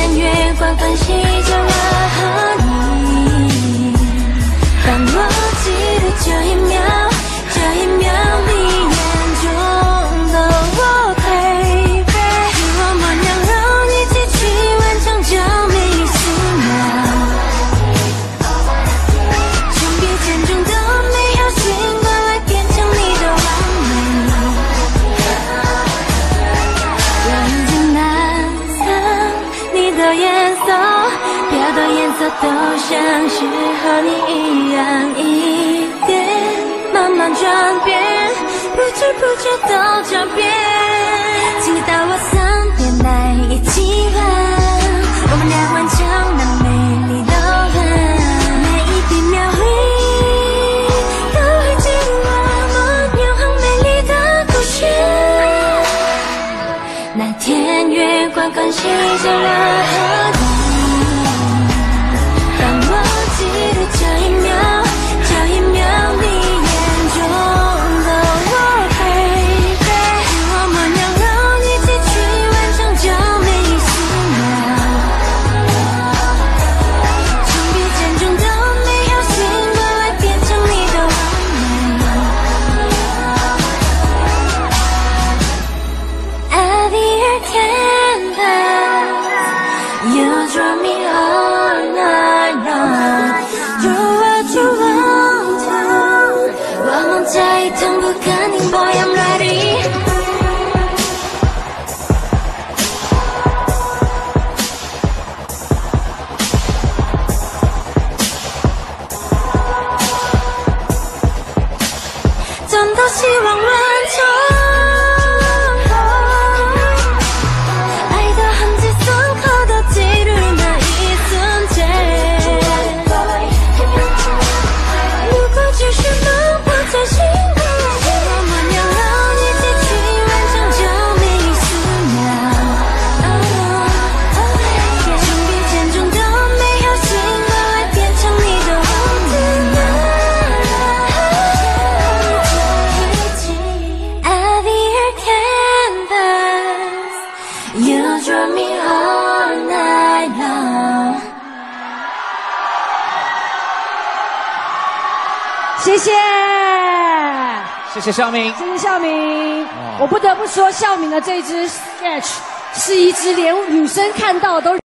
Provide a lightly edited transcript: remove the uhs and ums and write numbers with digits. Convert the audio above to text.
天月光分析着我和你。当我记得这一秒，你眼中的我 baby， 是我们两人一起去完成这每一丝秒。从笔尖中的美好醒过来，变成你的完美。我已经蓝色，你的颜色，别的颜色都像是和你一样一点慢慢转变，不知不觉都转变。请你到我身边来一起玩，我们俩完成那美丽的吻，每一滴描绘都会记录我们永恒美丽的故事。那天月光关系着我和你。当我记得这一秒，你眼中的我 baby， 是我们两人一起去完成这每一丝秒。从笔尖中的美好醒过来，变成你的完美。At the air canvas, you draw me all night long. Do what you want to， 我们再一趟不肯定 ，Boy I'm ready。真的希望完成。You draw me all night long。 谢谢， 谢谢孝明， 谢谢孝明。我不得不说，孝明的这支 sketch 是一支连女生看到都